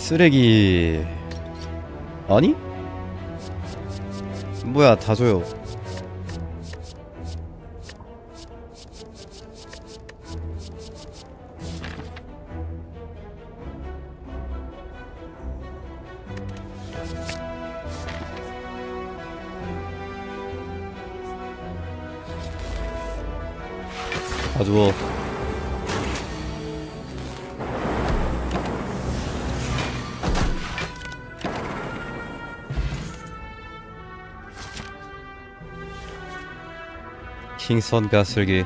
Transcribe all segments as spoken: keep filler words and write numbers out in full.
쓰레기. 아니? 뭐야, 다 줘요. 다 줘. 킹선 가슬기.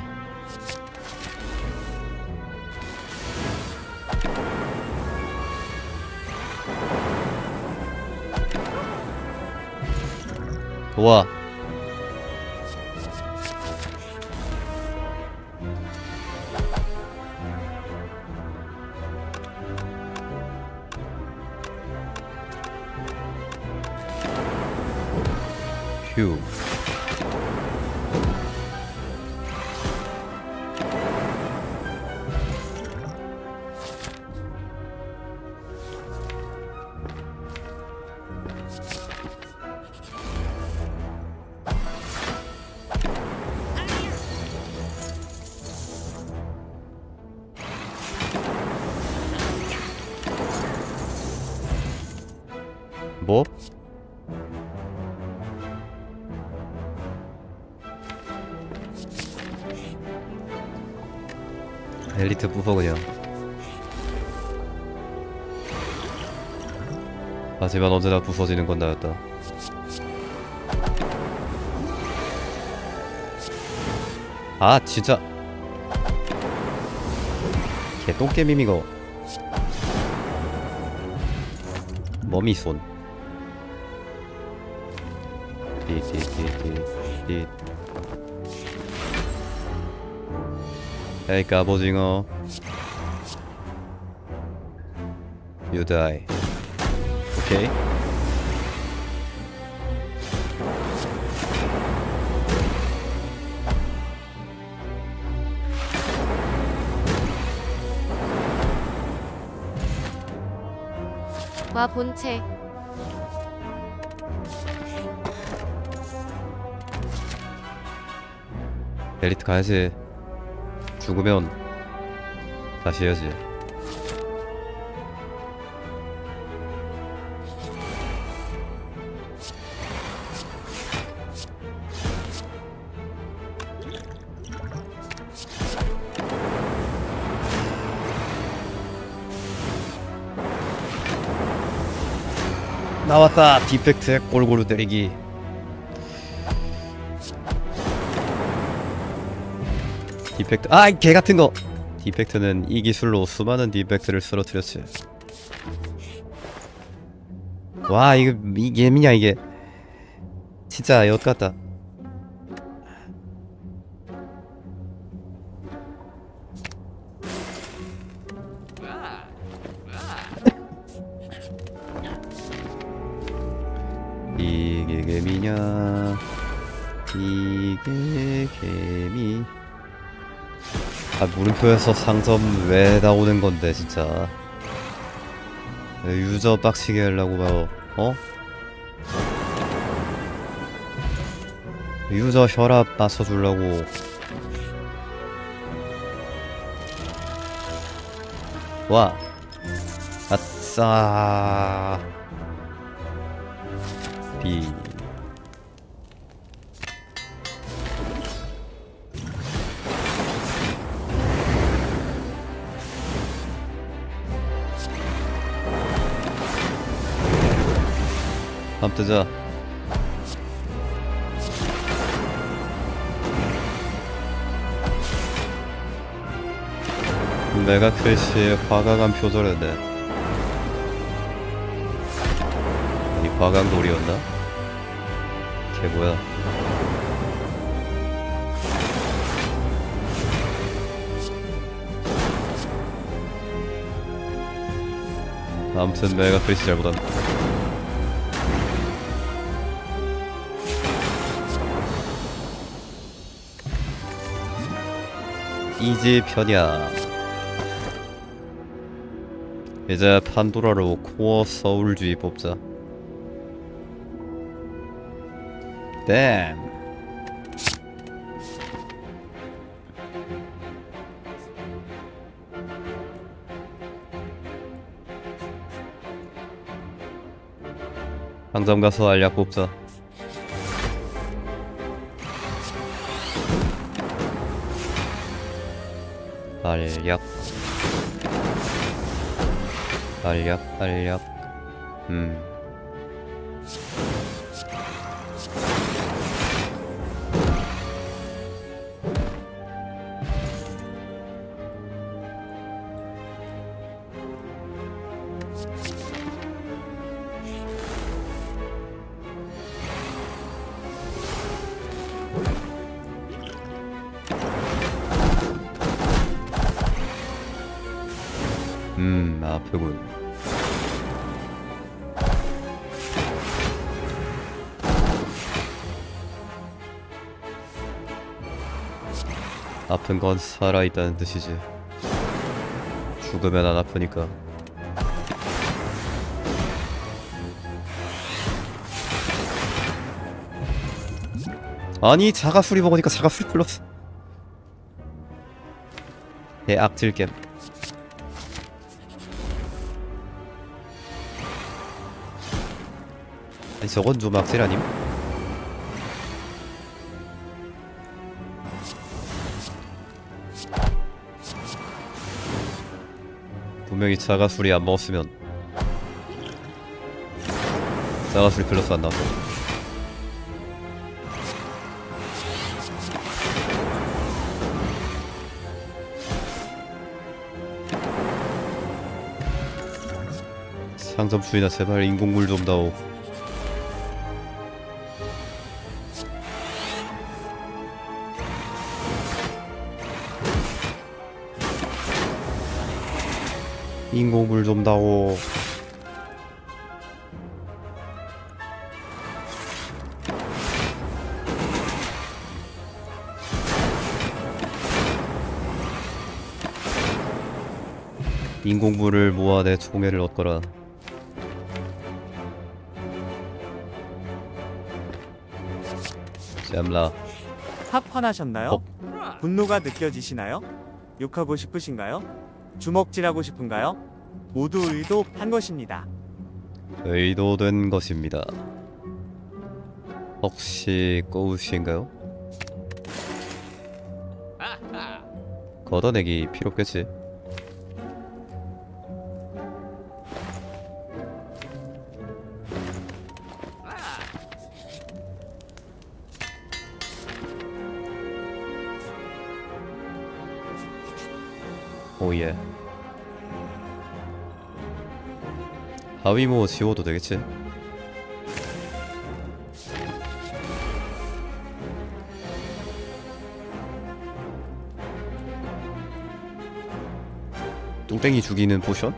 좋아. 휴. 뭐? 엘리트 부숴 그냥. 하지만 언제나 부서지는 건 나였다. 아 진짜 개똥개밈 이거. 머미손. 띠띠띠띠띠. 에이 갑오징어. You die. 오케이. 와 본체. 엘리트 가야지. 죽으면 다시 해야지. 나왔다. 디펙트에 골고루 때리기. 디펙트. 아, 이 개같은 거. 디펙트는 이 기술로 수많은 디펙트를 쓰러뜨렸지. 와, 이거 이게 예미냐 이게. 진짜 엿같다. 이게 개미냐. 이게 개미. 아, 물음표에서 상점 왜 나오는 건데 진짜. 유저 빡치게 하려고 막 어? 유저 혈압 맞춰주려고. 와. 아싸. B. 밤 뜨자. 메가 크래시의 화강암 표절했네. 이 화강돌이었나? 걔 뭐야? 아무튼 메가 크래시 잘못한. 이지 편야. 이제 판도라로 코어 서울주의 뽑자. 댐. 상점 가서 알약 뽑자. 알약 알약 알약 음 음, 아프군. 아픈 건 살아있다는 뜻이지. 죽으면 안 아프니까. 아니, 자가수리 먹으니까 자가수리 플러스. 예, 악질겜. 아니, 저건 좀 악질 아님? 분명히 자가수리 안 먹었으면 자가수리 플러스 안 나왔어. 상점 주인아, 제발 인공물 좀 다오. 인공물 좀 다오. 인공물을 모아 내 총애를 얻거라. 잼라. 합 화나셨나요? 어? 분노가 느껴지시나요? 욕하고 싶으신가요? 주먹질하고 싶은가요? 모두 의도한 것입니다. 의도된 것입니다. 혹시 꼬우신가요? 걷어내기 필요 없겠지. 오예. 하위모 지워도 되겠지? 뚱땡이 죽이는 포션?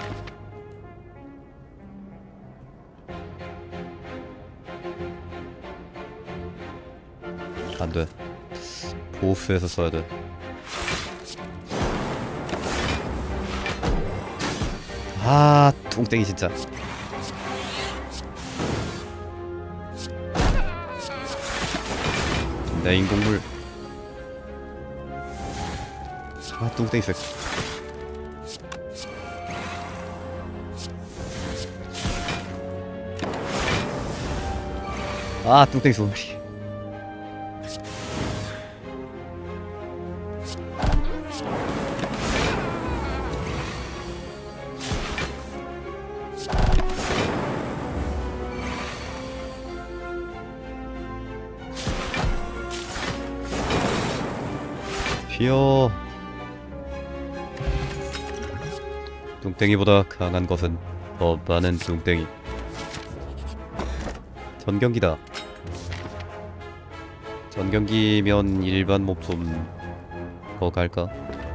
안돼. 보스에서 써야돼. 아, 뚱땡이 진짜. 내 인공물. 아, 뚱땡이 색. 아, 뚱땡이 소리. 피어. 뚱땡이보다 강한 것은 더 많은 뚱땡이. 전경기다. 전경기면 일반 몹 좀 더 갈까?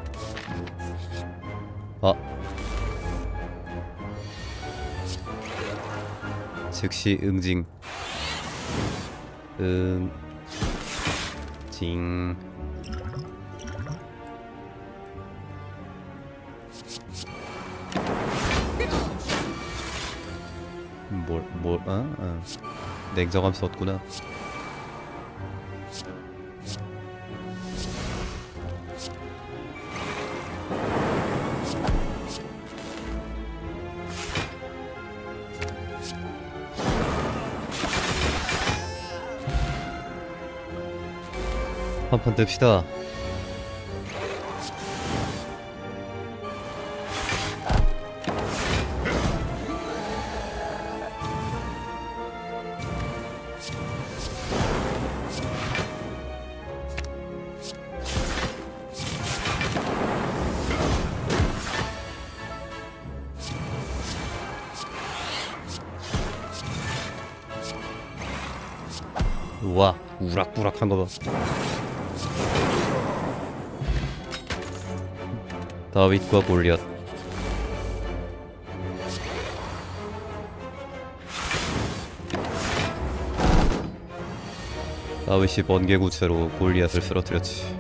아, 즉시 응징. 응징. 뭘, 뭘, 어? 어. 냉정함 썼구나. 한판 뜹시다. 우와, 우락부락한 거 봐. 다윗과 골리앗. 다윗이 번개구체로 골리앗을 쓰러뜨렸지.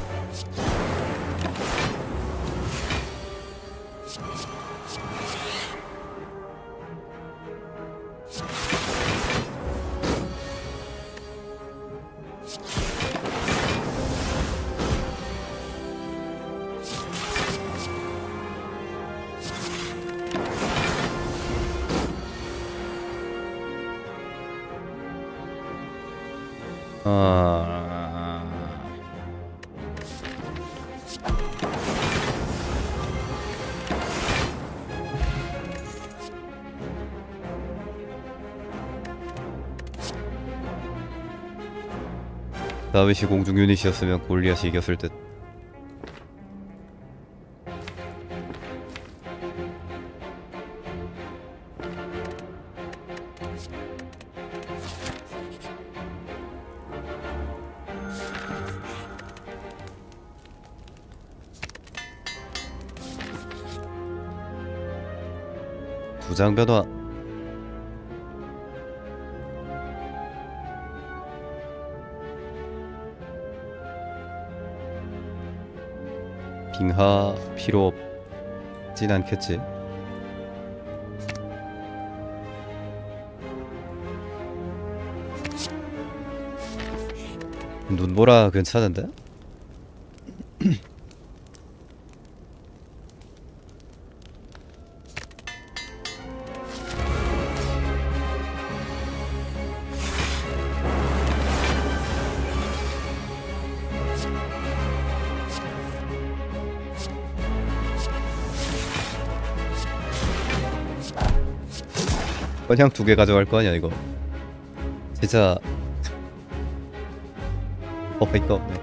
아... 다윗이 공중 유닛이었으면 골리앗이 이겼을 듯. 두장 변화. 빙하 필요 없진 않겠지. 눈보라 괜찮은데? 그냥 두 개 가져갈 거 아니야 이거. 진짜 어이가 없네.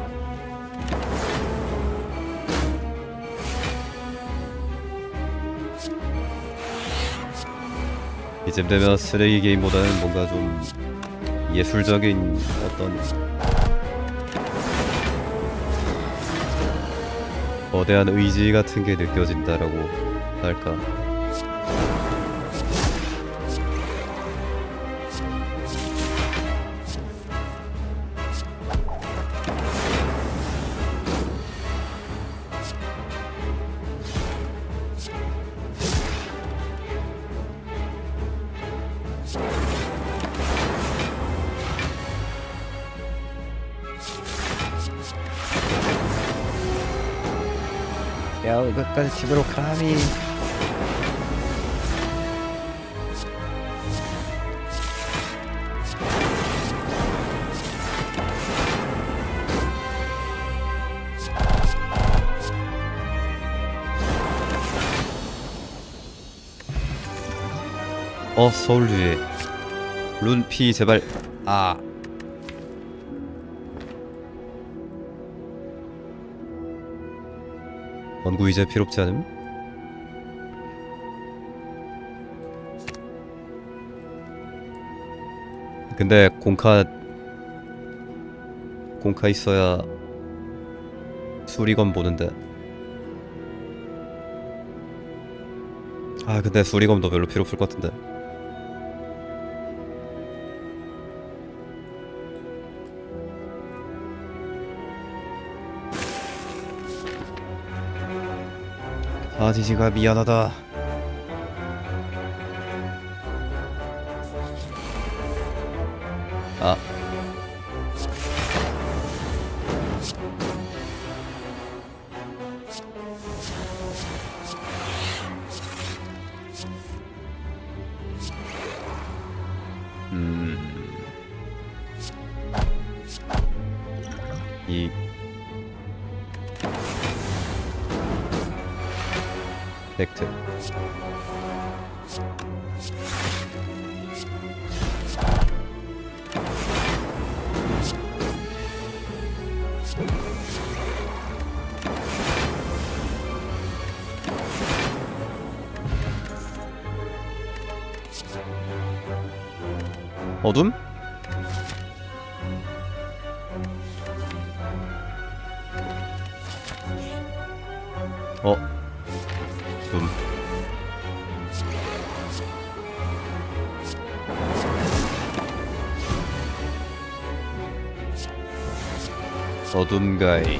이쯤 되면 쓰레기 게임보다는 뭔가 좀 예술적인 어떤 거대한 의지 같은 게 느껴진다라고 할까. 야, 끝까지 집으로 감히. 어, 서울주의 룬피 제발. 아, 원구 이제 필요없지 않음? 근데 공카 공카 있어야 수리검 보는데. 아 근데 수리검도 별로 필요 없을 것 같은데. 아지지가 미안하다. 아. 음. 이 팩트. 어둠? 어? 둠. 어둠가이.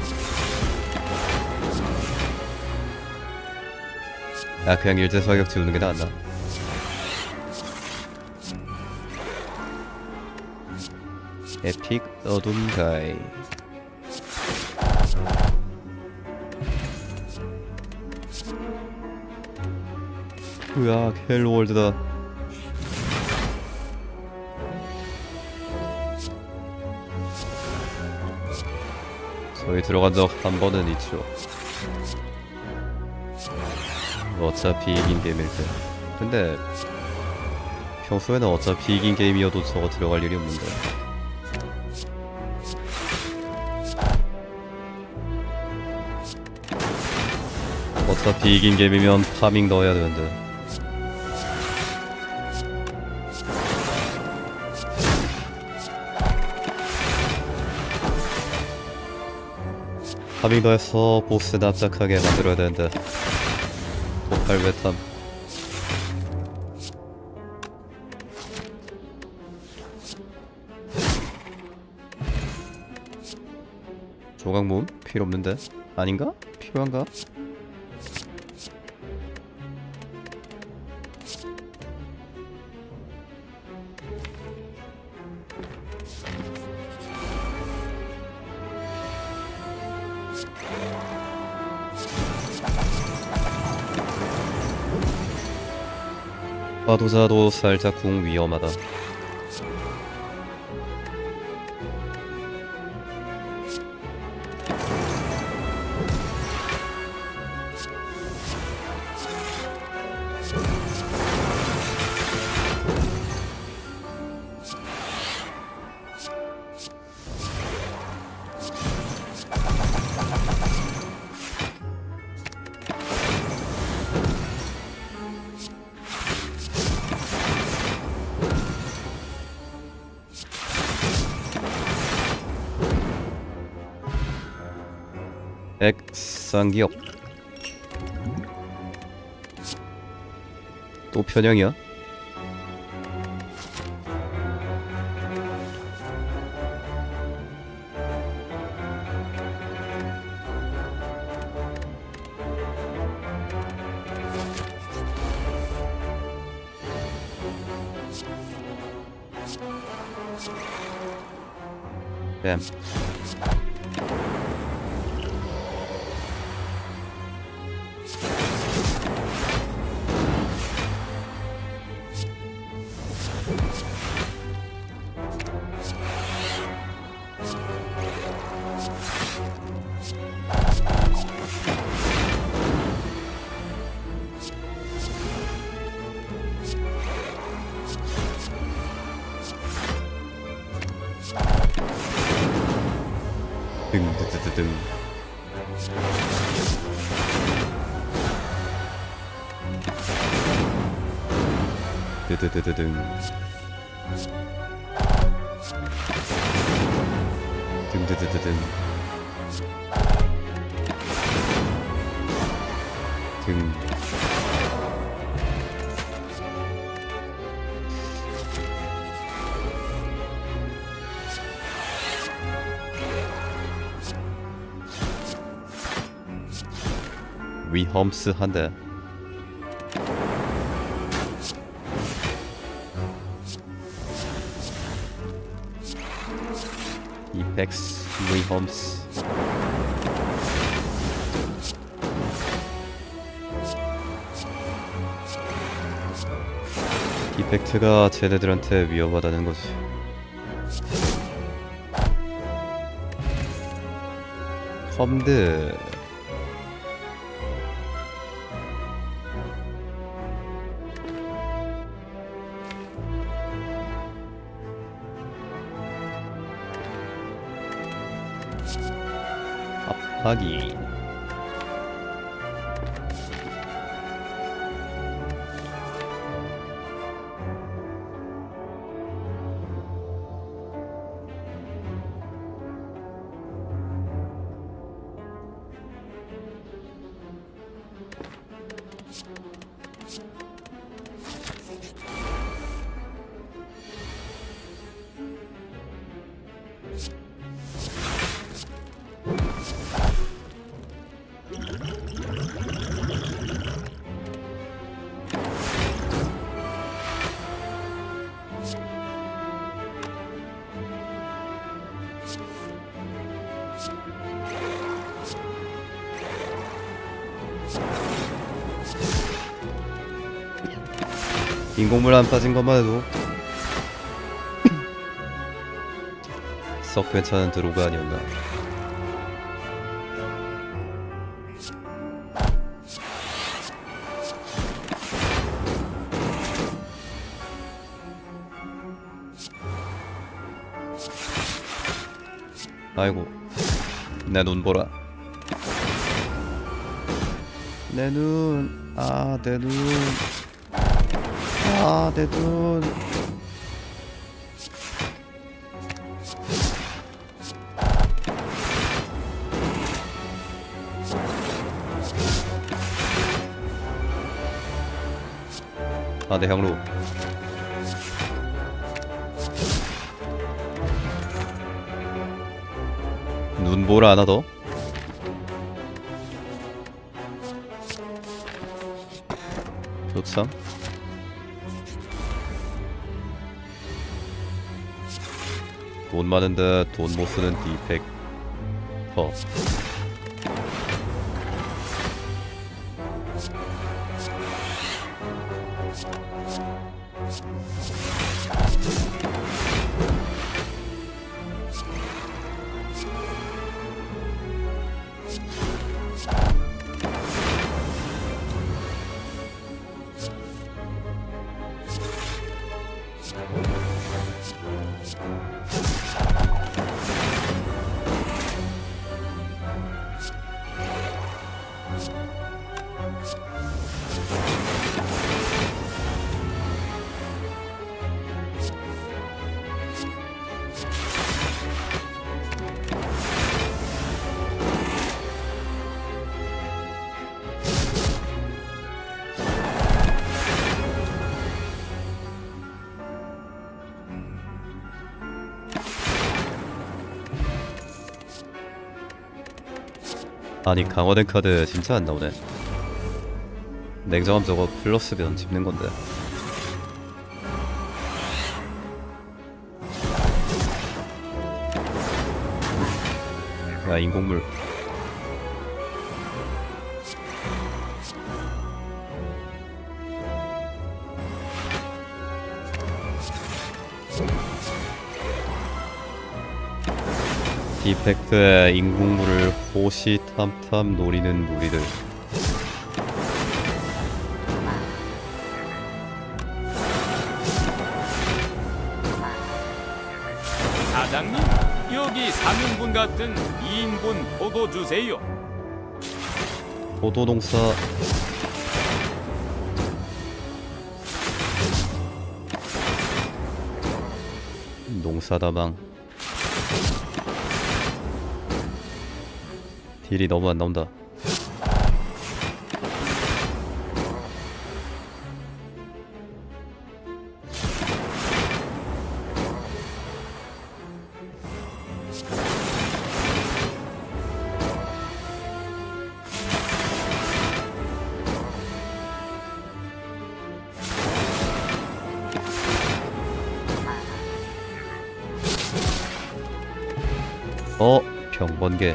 아, 그냥 일제 사격 지우는 게 나았나? 에픽 어둠가이. 으악, 헬로월드다. 저희 들어간 적 한 번은 있죠. 어차피 이긴 게임일 때. 근데 평소에는 어차피 이긴 게임이어도 저거 들어갈 일이 없는데. 어차피 이긴 게임이면 파밍 넣어야 되는데. 파밍 넣어서 보스 납작하게 만들어야 되는데. 폭발 외탐. 조각모음? 필요 없는데? 아닌가? 필요한가? 파도자도 살짝 궁 위험하다. 액상기업. 또 편향이야? 뱀. 등드드드등. 드드드드등. 등드드드등. 등. 위험스한데. 벡스, 루이홈스. 디펙트가 쟤네들한테 위험하다는 거지. 컴드. 압박이. 인공물 안 빠진 것만 해도 썩 괜찮은 드로가 아니었나. 아이고, 내 눈 보라. 내 눈, 아, 내 눈. 아, 내 눈. 아, 내 향로. 눈보라 하나 더. 좋참. 돈 많은데 돈 못 쓰는 디펙. 어. 아니, 강화된 카드 진짜 안 나오네. 냉정함 저거 플러스면 집는 건데. 야, 인공물. 디펙트의 인공물을 호시탐탐 노리는 무리들. 사장님, 여기 삼 인분 같은 이 인분 포도 주세요. 포도농사. 농사다방. 딜이 너무 안 나온다. 어? 병번개.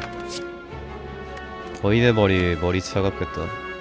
거인의 머리 머리 차갑겠다.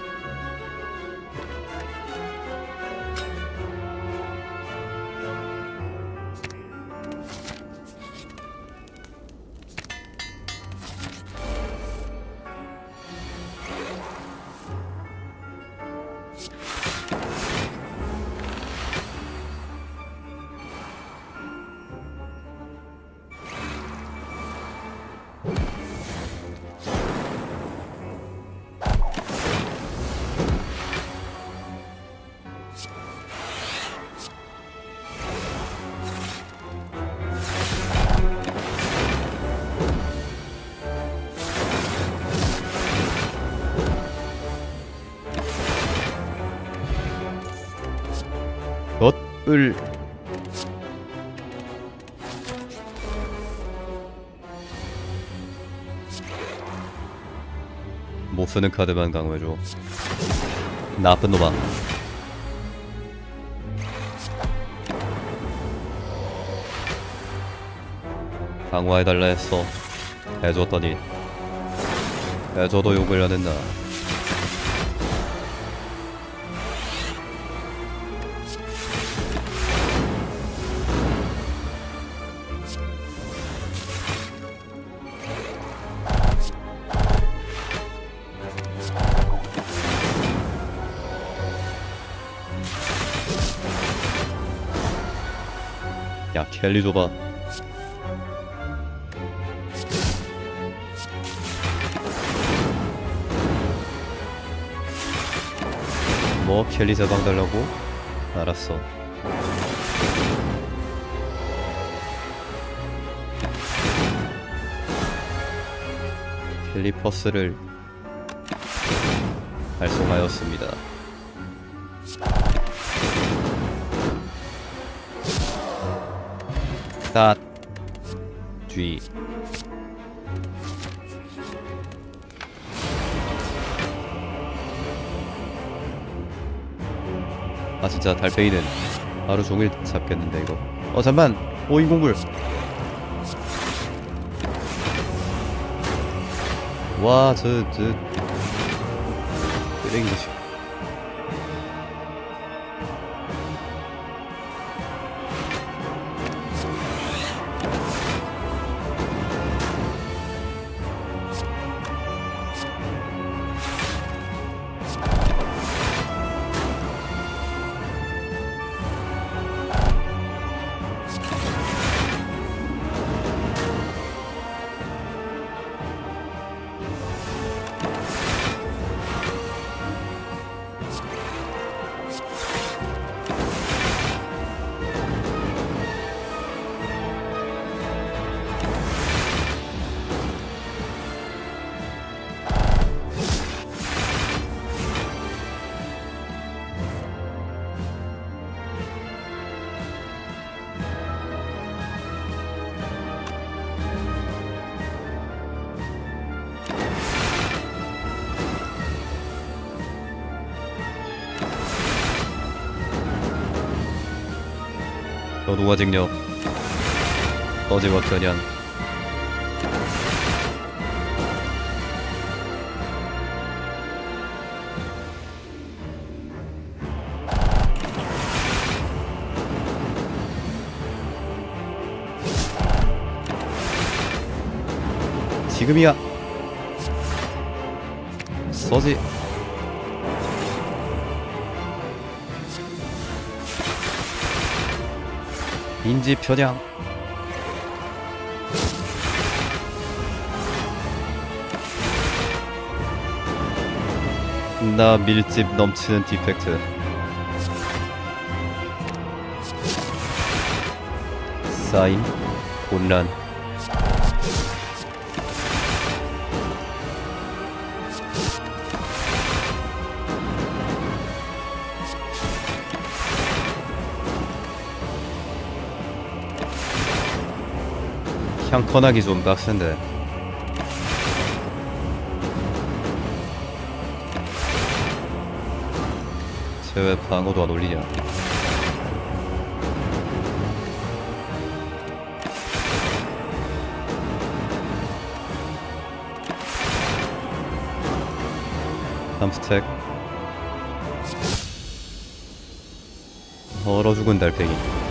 을 못쓰는 카드만 강화해줘. 나쁜 놈아. 강화해달라 했어. 해줬더니 해줘도 욕을 안 했나. 야, 켈리 줘봐. 뭐 켈리 제방 달라고? 알았어. 켈리 퍼스를 발송하였습니다. 닷 G 아 진짜 달팽이는 하루 종일 잡겠는데 이거. 어 잠만. 오 인공물. 와 저 저 쓰레기 자식. 노화 직력 어제와 겨냥. 지금이야. 서지. 인지 편향. 나 밀집 넘치는 디펙트. 쌓임 혼란. 향커나기 좀 빡센데. 쟤 왜 방어도 안 올리냐. 삼 스택. 얼어 죽은 달팽이.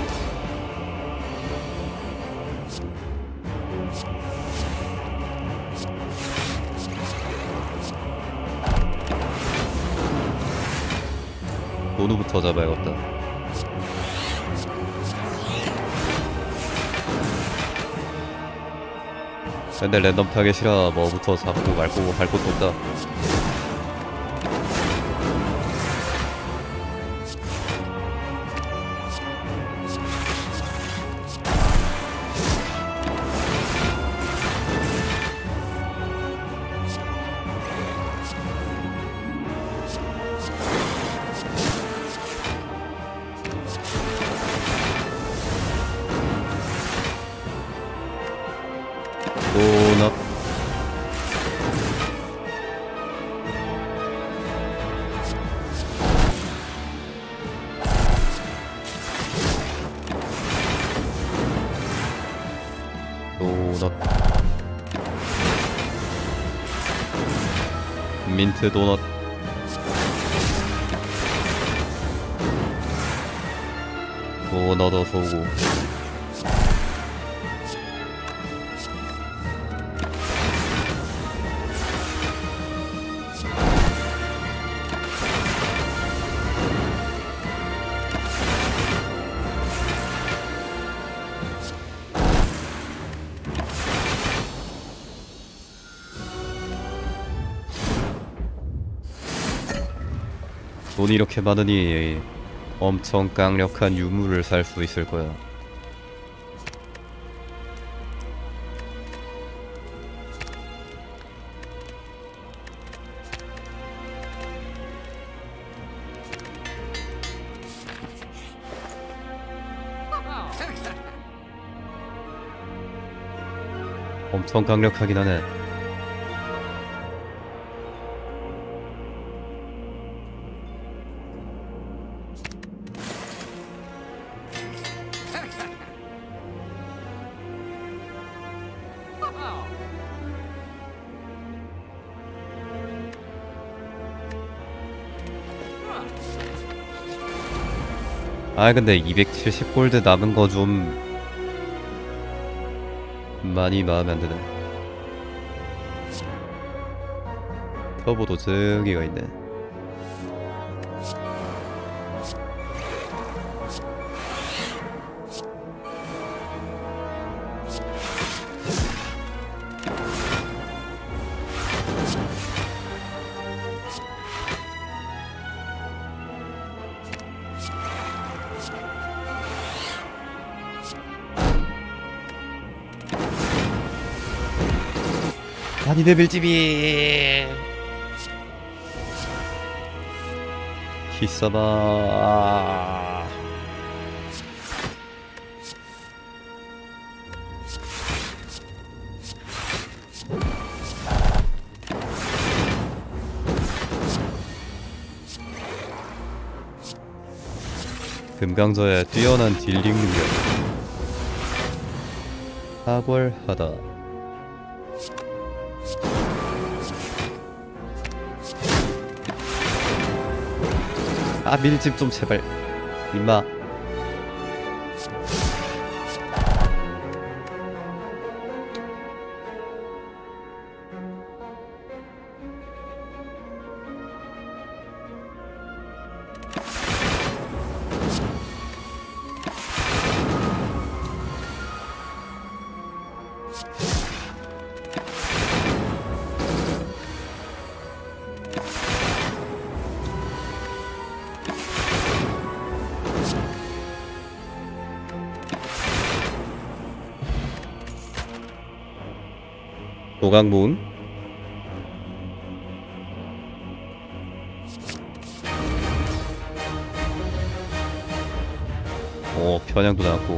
노누부터 잡아야겠다. 근데 랜덤 타겟이라 뭐부터 잡고 말고 할 것도 없다. 도넛. 도넛. 민트 도넛. 도넛 어서 오고. 돈이 이렇게 많으니 엄청 강력한 유물을 살 수 있을 거야. 엄청 강력하긴 하네. 아 근데 이백칠십 골드 남은 거 좀 많이 마음에 안 드네. 터보도 저기가 있네. 아니 데빌집이 히사바. 금강저의 뛰어난 딜링 능력. 사벌하다. 아 밀집 좀 제발 임마. 노강문. 오 편향도 나왔고.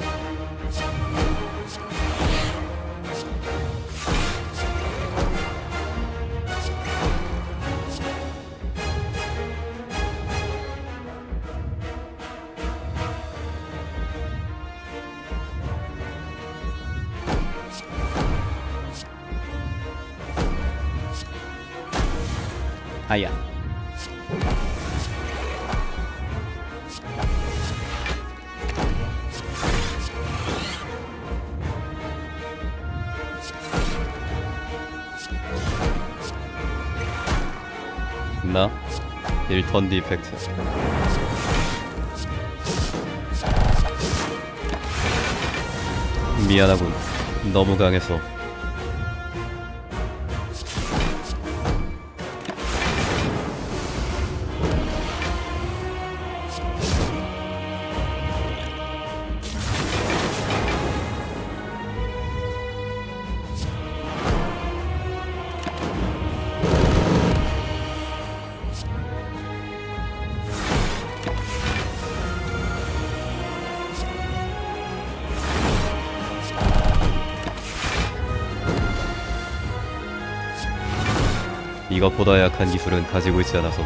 아야 일 턴 디펙트. 미안하군. 너무 강해서. 이것보다 약한 기술은 가지고 있지 않아서.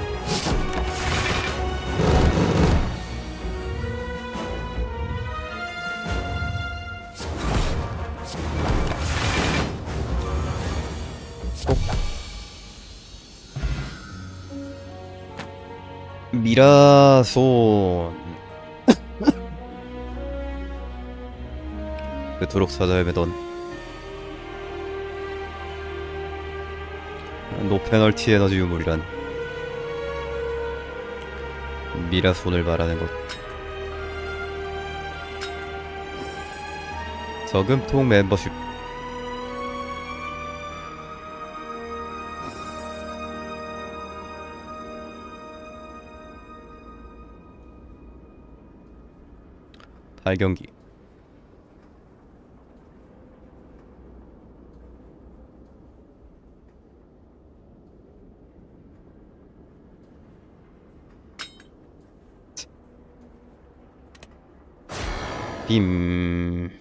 미라손. 그토록 찾아 헤매던 노페널티 에너지 유물이란 미라손을 말하는 것. 저금통 멤버십. 발경기. 빔.